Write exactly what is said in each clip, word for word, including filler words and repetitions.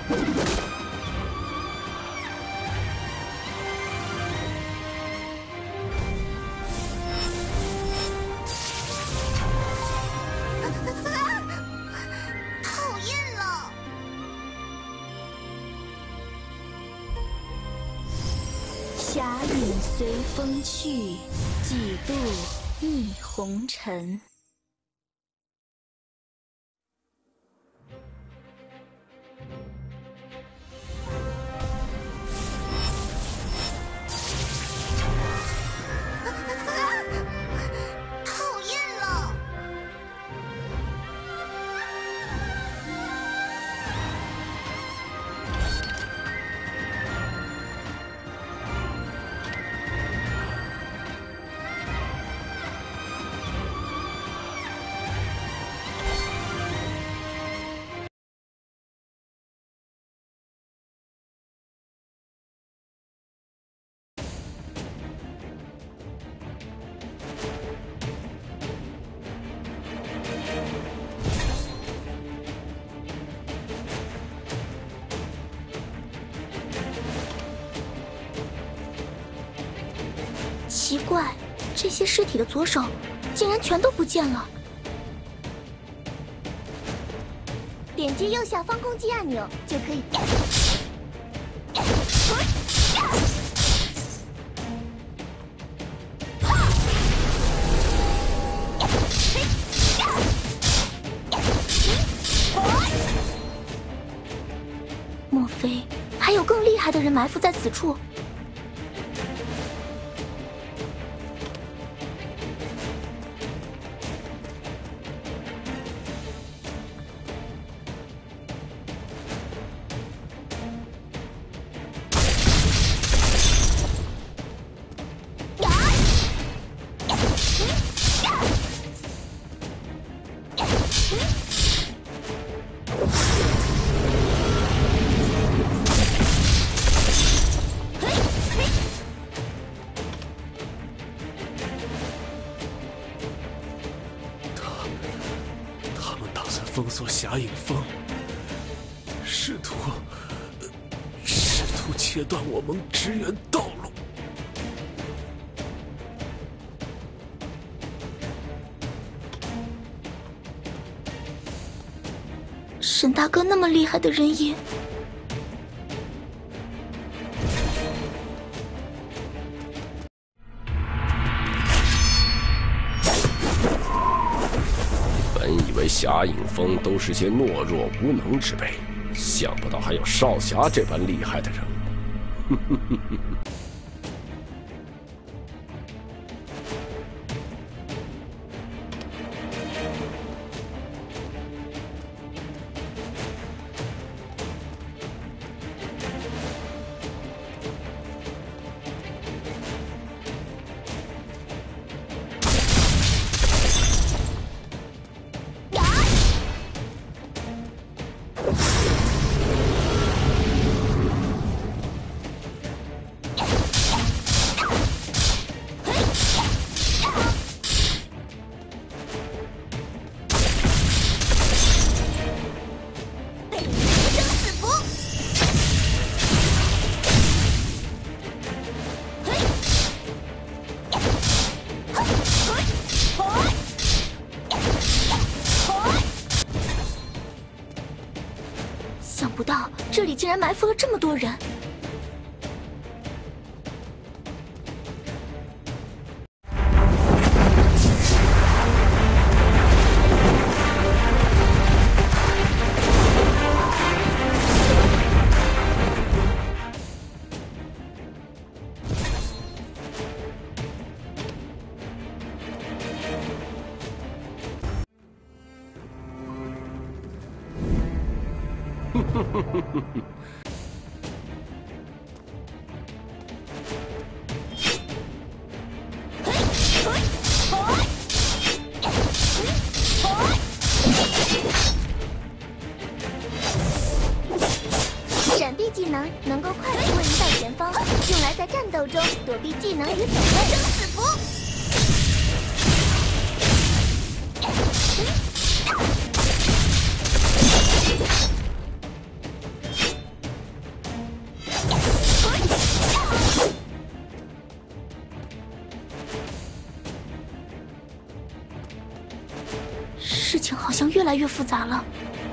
讨厌了！ 霞影随风去，几度逆红尘。 讨厌了！ 奇怪，这些尸体的左手竟然全都不见了。点击右下方攻击按钮就可以。莫非还有更厉害的人埋伏在此处？ 封锁霞影峰，试图试图切断我盟支援道路。 沈大哥那么厉害的人也， 本以为霞影峰都是些懦弱无能之辈，想不到还有少侠这般厉害的人物。 想不到这里竟然埋伏了这么多人。 闪避技能能够快速位移到前方，用来在战斗中躲避技能与走位。生死符。 闪事情好像越来越复杂了。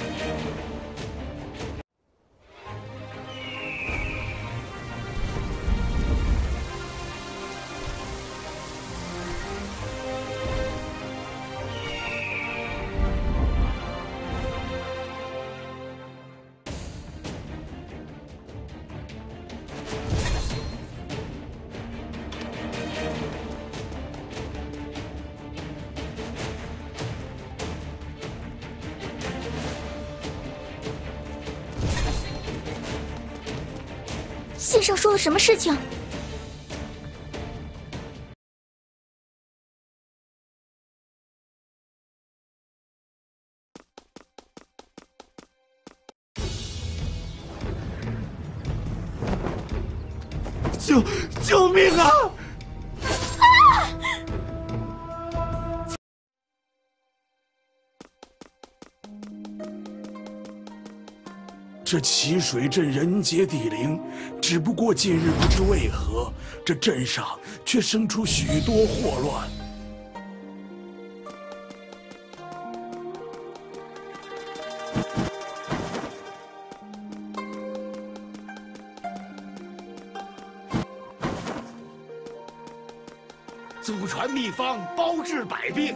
线上说了什么事情？ 救救命啊！这奇水镇人杰地灵，只不过近日不知为何，这镇上却生出许多祸乱。祖传秘方，包治百病。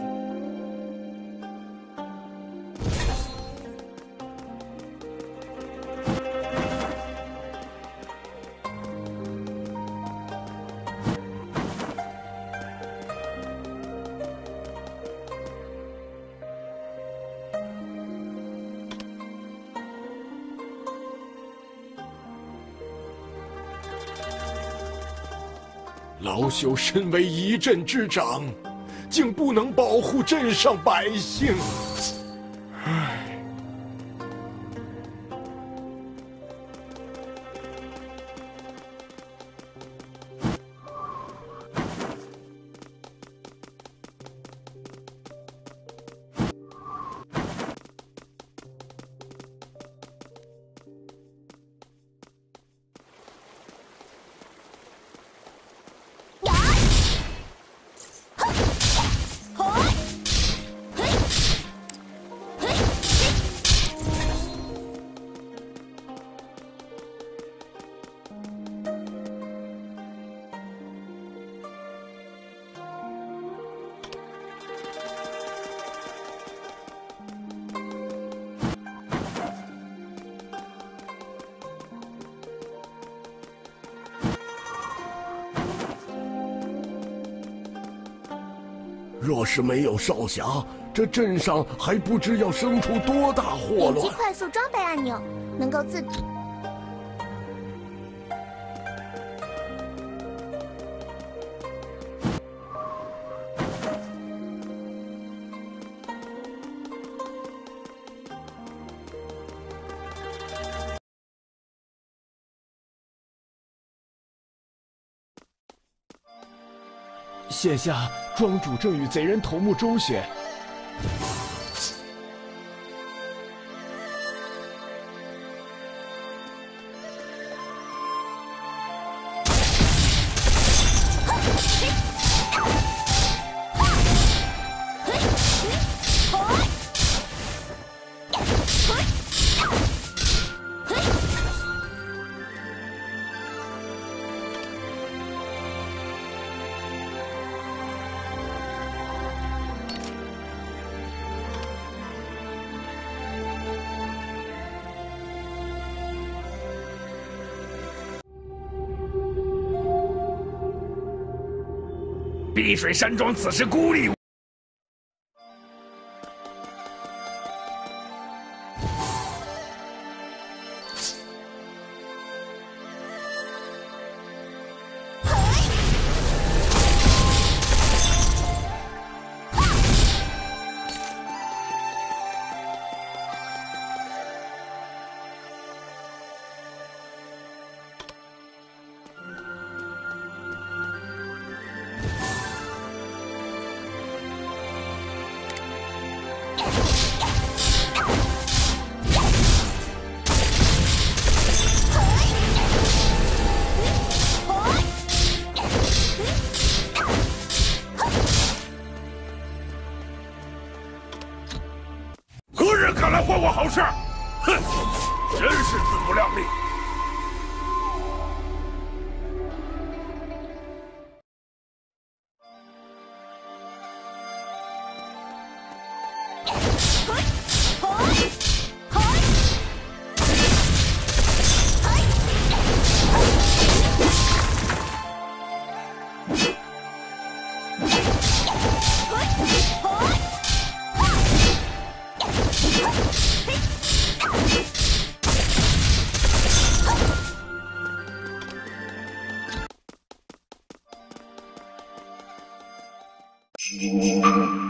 老朽身为一镇之长，竟不能保护镇上百姓。唉。若是没有少侠，这镇上还不知要生出多大祸乱。 点击快速装备按钮，能够自主。 现下庄主正与贼人头目周旋。 碧水山庄此时孤立。 我好事？哼，真是自不量力！ Thank you.